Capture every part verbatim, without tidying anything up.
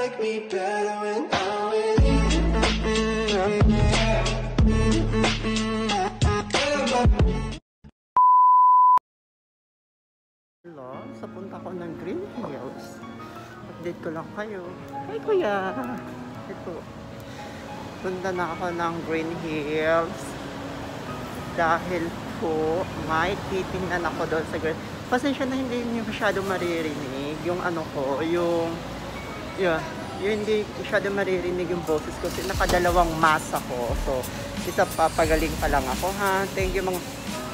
like me better when I'm with you. Hello, sa punta ko ng Green Hills. Update ko lang kayo. Hi kuya! Ito. Punta na ako ng Green Hills. Dahil po, may titingnan ako doon sa Green. Pasensya na hindi niyo masyado maririnig yung ano ko, yung yeah, yung hindi masyado maririnig yung boses ko kasi nakadalawang mask ako. So, isa papagaling pa lang ako ha. Thank you mga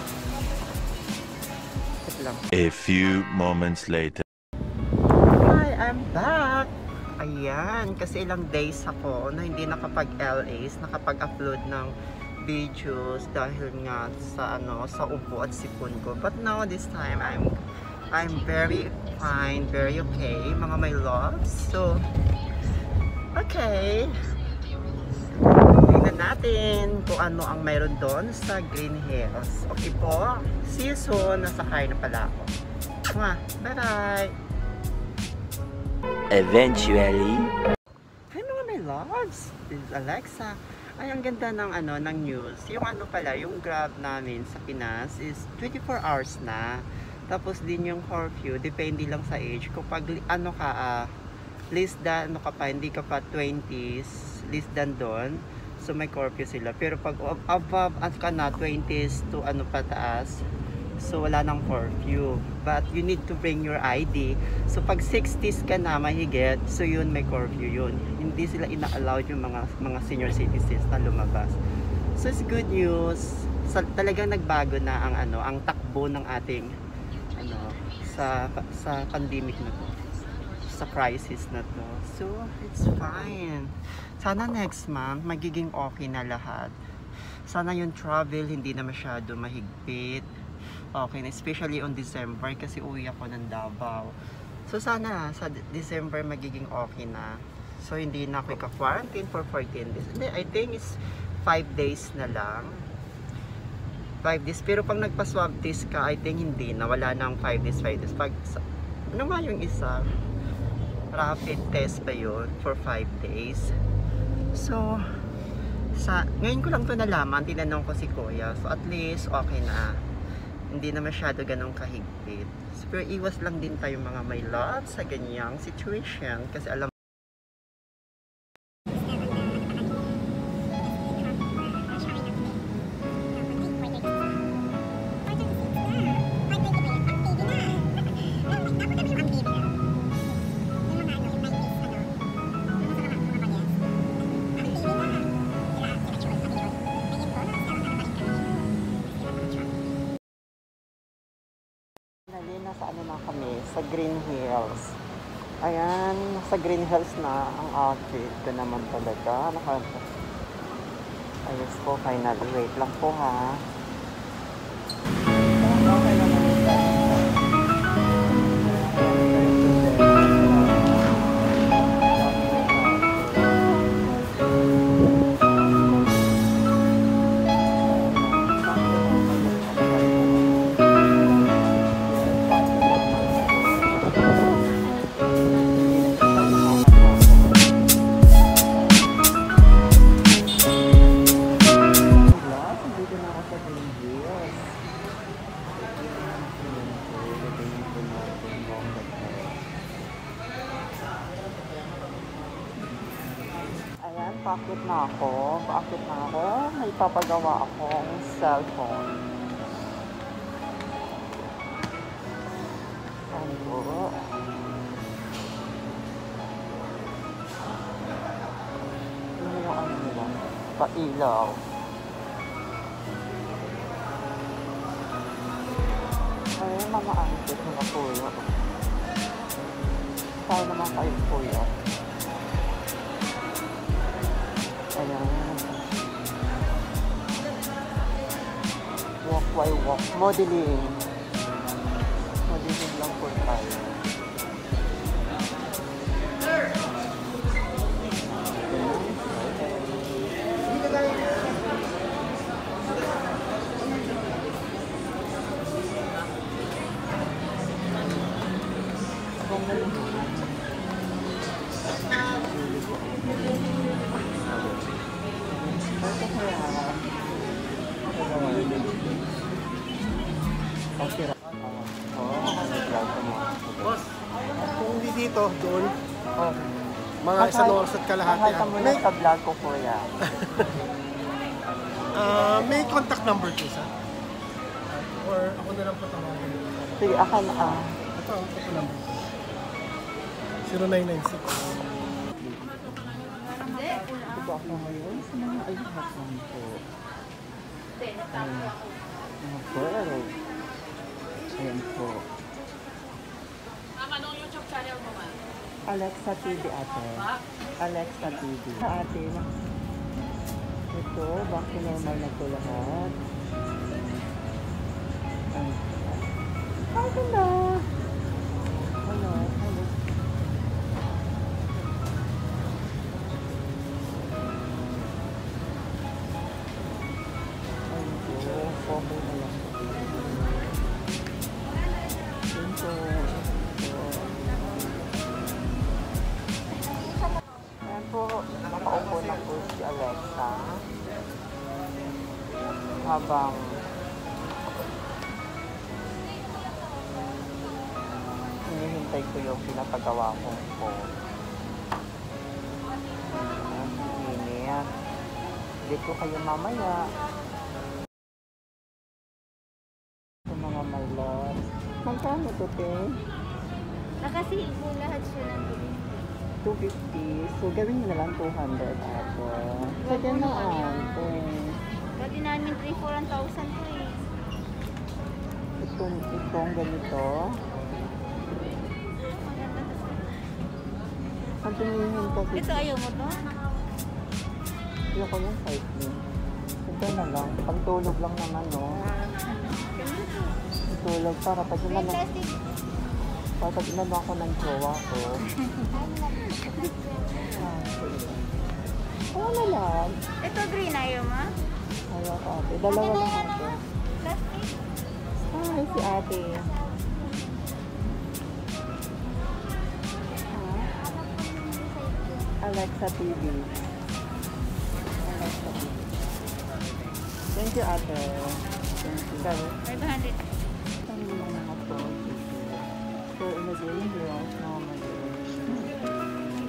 lang. A few moments later. Hi, I'm back! Ayan, kasi ilang days ako na hindi nakapag-L As, nakapag-upload ng videos dahil nga sa ano, sa ubo at sipon ko. But now this time I'm I'm very fine, very okay, mga my loves. So, okay. Tingnan natin kung ano ang mayroon doon sa Green Hills. Okay po. See you soon. Nasakay na pala ako. Bye-bye. Eventually. Hi mga my loves. This is Alexa. Ay, ang ganda ng ano ng news. Yung ano pala, yung Grab namin sa Pinas is twenty-four hours na. Tapos din yung curfew, depende lang sa age. Kapag ano ka, uh, less than, ano ka pa, hindi ka pa twenties, less than doon. So may curfew sila. Pero pag above at ka na twenties to ano pataas, so wala nang curfew. But you need to bring your I D. So pag sixties ka na mahigit, so yun may curfew yun. Hindi sila ina-allowed yung mga mga senior citizens na lumabas. So it's good news. So, talagang nagbago na ang ano, ang takbo ng ating ano sa sa pandemic na to. Sa crisis na to. So it's fine. Sana next month magiging okay na lahat. Sana yung travel hindi na masyado mahigpit. Okay na, especially on December kasi uwi ako ng Davao. So sana sa December magiging okay na. So hindi na ako ika-quarantine for fourteen days. Hindi, I think it's five days na lang. five days. Pero pag nagpa-swab test ka, I think hindi na. Wala nang five days, five days. Pag, ano nga yung isa? Rapid test pa yun for five days. So, sa, ngayon ko lang to nalaman, tinanong ko si Kuya. So, at least, okay na. Hindi na masyado ganong kahigpit. So, pero iwas lang din tayo mga may lot sa ganyang situation. Kasi alam nasa ano na kami, sa Green Hills. Ayan, sa Green Hills na ang outfit ko naman talaga. Naka ayos po, finally. Wait lang po ha. Okay naman. Bakit na ako? Bakit na ako? May papagawa akong cellphone. Ano? Ano yung ano nila? Pailaw. Ayun, mga antik mga kuya. Saan naman kayo kuya? Ayan. Walk by walk. Modeling. Modeling lang po tayo. Ang ganda Okay. Boss, kung hindi dito, doon, Oh. mga isang oras at kalahati. Mahal ka muna May, sa vlog ko, kuya. ah, may contact number ko sa? Or ako na lang po tawagin. Sige, ako na. Ah. Ito, ito po number. zero nine nine six. Ito ako ngayon sa mga ayuhat lang po. Mga pearl. Ayan po. Anong YouTube channel mo, ma? Alexa T V ate. Alexa T V. Sa ate, ito, back to normal na po lahat. Ay, ay, ganda. Hello, hello. Ay, ito, combo na lang. Ito, ito. Ayan po, nakaupo na po si Alexa. Habang hinihintay ko yung pinapagawa kong phone. Ayan, init. Hindi ko kayo mamaya. Ito mga my loves. Magkano ito, te? Nakasibo lahat siya ng two fifty. So, gawin nyo na lang two hundred ako. Second na ante. Pwede namin three four thousand po eh. Itong, itong ganito. Ang tingin kasi. Ito ayaw mo to? Ayaw ko yung side ni. Ito na lang. Pagtulog lang naman, no? Tulog para pag May inano, plastic. para pag inano ako ng jowa ko. Ah, sige. Oo na lang. Ito green ayaw mo? Ayaw ko ate. Dalawa lang ate. Plastic? Ay, si ate. Ah, Alexa T V. Alexa T V. Thank you, ate. Thank you. Dami. five hundred. Ano naman mga po? So, ilagay yung glass na mali.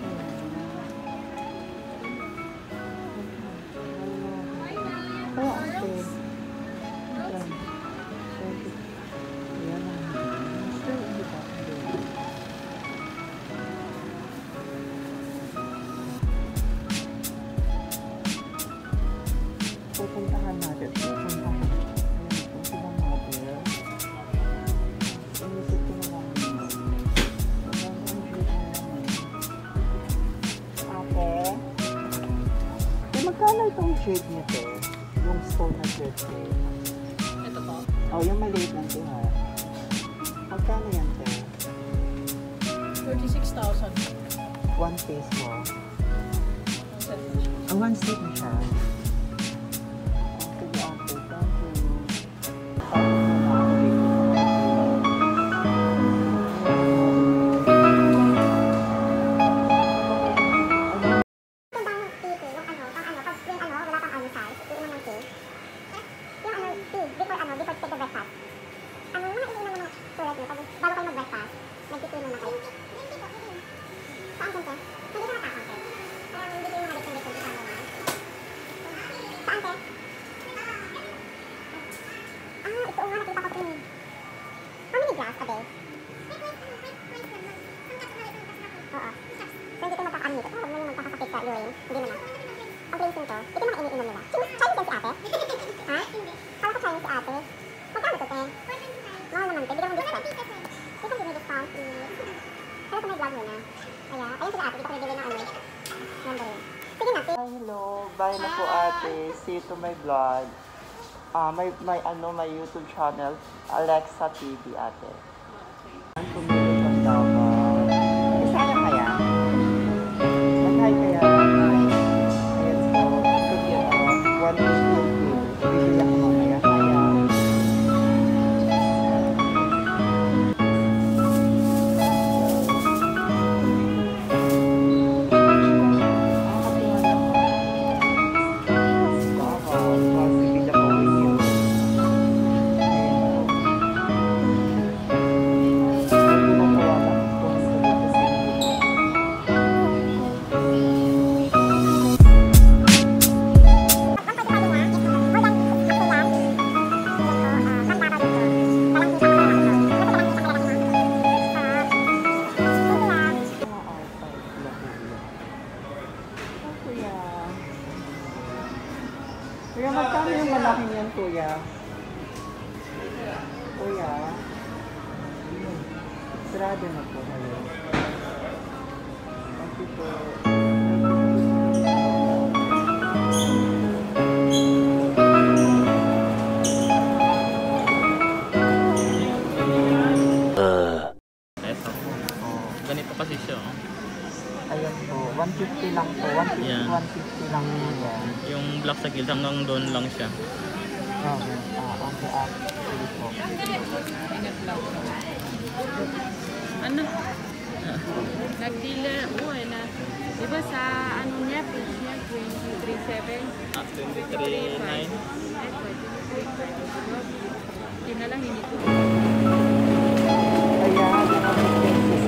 Oh, ate. Ayan. Thank you. Ayan na. Gusto yung hindi ba? Hindi. Pupuntahan natin. Pupuntahan. Ayan po sila mother. Inisip ko na lang yun. Ayan po yung shade na naman. Ate. Eh, magkano itong shade nito? Yung stone na shade ko. Ito po. Oh, yung maliit lang ito ha. Magkano yan te? thirty-six thousand. One piece mo. Ah, one stick na siya. Sige ate, thank you. Tapos na na ako dito. Hi, hello. Bye na po ate. See you to my vlog. Ah, may, may ano, may YouTube channel. Alexa T V ate. Ang pumili ng dapat. Isaya kaya? Mag-hi kaya? Ayan po. Ito yun. One fifty. Bibili ako mamaya kaya. kuya. Kuya, magkano yung malaking yan, kuya? Kuya. Sarado na po. Hello. Thank you po. Uh. Ito. Oh, ganito kasi siya. Oh. Ayan po, one fifty lang po. one fifty, Yan. one fifty lang po yan. Yung black sa gilid hanggang doon lang siya. Okay, ah, okay, ah, sige po. Ano? Nag-dealer ako eh na. Di ba sa ano niya, page niya, twenty-three point seven? Ah, twenty-three point nine. Eh, twenty-three point five. Hindi na lang hinito. Kaya, nakapit pesos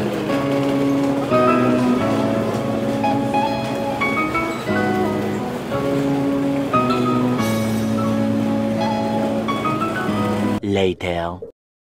Later.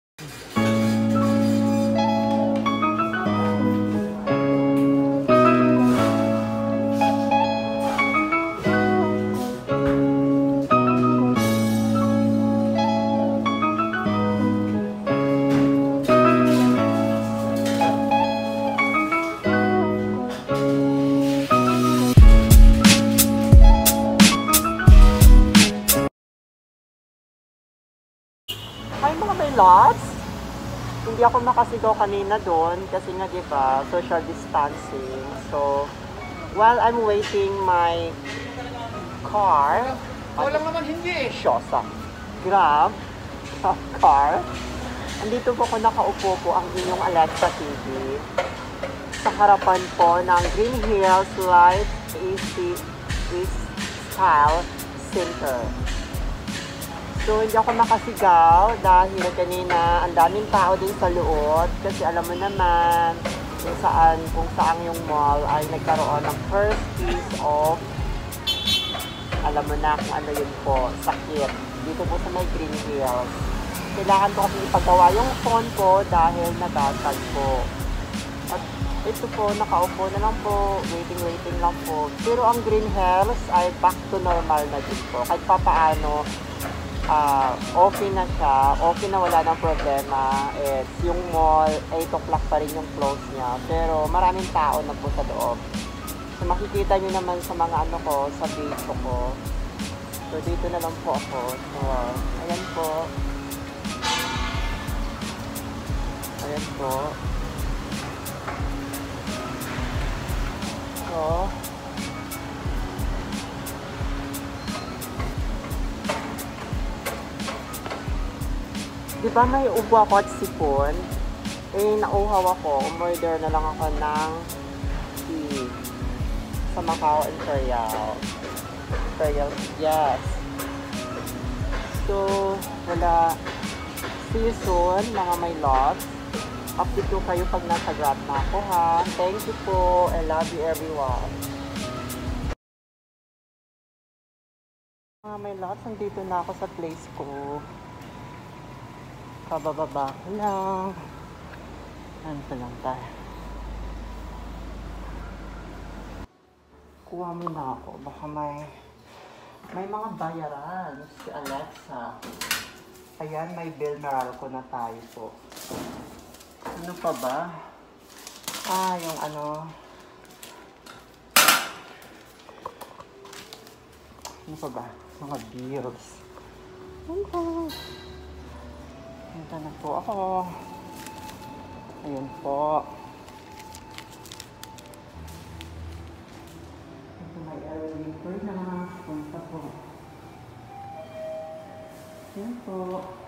Hi mga may lots! Hindi ako makasigaw kanina doon kasi nga diba, social distancing. So, while I'm waiting my car, Walang naman hindi eh. Shosa, Grab, car, andito po ako nakaupo po ang inyong Alexa T V sa harapan po ng Green Hills Light A C Style Center. So, hindi ako makasigaw dahil kanina ang daming tao din sa loob kasi alam mo naman kung saan, kung saan yung mall ay nagkaroon ng first piece of, alam mo na kung ano yun po, sakit. Dito po sa may Green Hills. Kailangan ko kasi ipagawa yung phone ko dahil nagatag po. At ito po, nakaupo na lang po, waiting-waiting lang po. Pero ang Green Hills ay back to normal na din po. Kahit pa paano, Uh, okay na siya, okay na wala ng problema. It's yung mall, eight o'clock pa rin yung close niya. Pero maraming tao na po sa loob. So makikita nyo naman sa mga ano ko, sa video ko. So dito na lang po ako. So ayan po. Ayan po. So, di ba may ubo ako at sipon? Eh, nauhaw ako. Umorder na lang ako ng tea sa Macau Imperial. Imperial, yes. So, wala. See you soon, mga my loves. Update ko kayo pag nasa Grab na ako, ha? Thank you po. I love you, everyone. Mga my loves, nandito na ako sa place ko. Kabababa ko lang. Ano lang tayo. Kuha mo na ako. Baka may may mga bayaran si Alexa. Ayan, may bill Meralco na tayo po. Ano pa ba? Ah, yung ano. Ano pa ba? Mga bills. Ano pa? Punta na po ako. Ayan po. Ito may elevator na. Punta po. Ayan po.